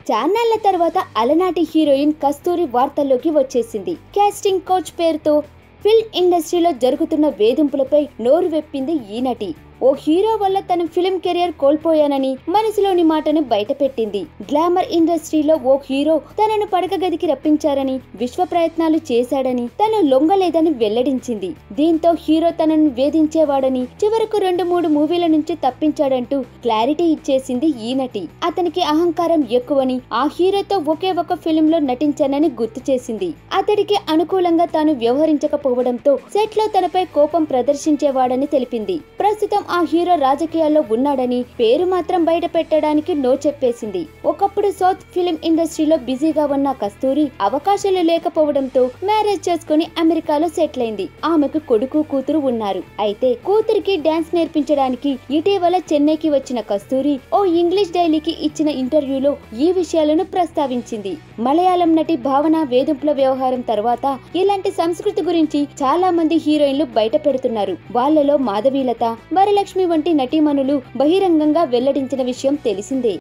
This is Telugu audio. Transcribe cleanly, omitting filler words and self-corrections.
చాన్నాళ్ల తర్వాత అలనాటి హీరోయిన్ కస్తూరి వార్తల్లోకి వచ్చేసింది. కాస్టింగ్ కోచ్ పేరుతో ఫిల్మ్ ఇండస్ట్రీలో జరుగుతున్న వేధింపులపై నోరు వెప్పింది ఈ నటి. ఓ హీరో వల్ల తన ఫిల్మ్ కెరియర్ కోల్పోయానని మనసులోని మాటను బయటపెట్టింది. గ్లామర్ ఇండస్ట్రీలో ఓ హీరో తనను పడక గదికి రప్పించారని, విశ్వ ప్రయత్నాలు చేశాడని, తను లొంగలేదని వెల్లడించింది. దీంతో హీరో తనను వేధించేవాడని, చివరకు 2-3 మూవీల నుంచి తప్పించాడంటూ క్లారిటీ ఇచ్చేసింది ఈ నటి. అతనికి అహంకారం ఎక్కువని, ఆ హీరోతో ఒకే ఒక ఫిల్మ్ లో నటించానని గుర్తు చేసింది. అతడికి అనుకూలంగా తాను వ్యవహరించకపోవడంతో సెట్ లో తనపై కోపం ప్రదర్శించేవాడని తెలిపింది. ప్రస్తుతం ఆ హీరో రాజకీయాల్లో ఉన్నాడని, పేరు మాత్రం బయట పెట్టడానికి నో చెప్పేసింది. ఒకప్పుడు సౌత్ ఫిల్మ్ ఇండస్ట్రీలో బిజీగా ఉన్న కస్తూరి అవకాశాలు లేకపోవడంతో మ్యారేజ్ చేసుకుని అమెరికాలో సెటిల్ అయింది. ఆమెకు కొడుకు, కూతురు ఉన్నారు. అయితే కూతురికి డాన్స్ నేర్పించడానికి ఇటీవల చెన్నైకి వచ్చిన కస్తూరి ఓ ఇంగ్లీష్ డైలీకి ఇచ్చిన ఇంటర్వ్యూలో ఈ విషయాలను ప్రస్తావించింది. మలయాళం నటి భావన వేధింపుల వ్యవహారం తర్వాత ఇలాంటి సంస్కృతి గురించి చాలా మంది హీరోయిన్లు బయట పెడుతున్నారు. వాళ్లలో మాధవీలత, వరలక్ష్మి వంటి నటీమణులు బహిరంగంగా వెల్లడించిన విషయం తెలిసిందే.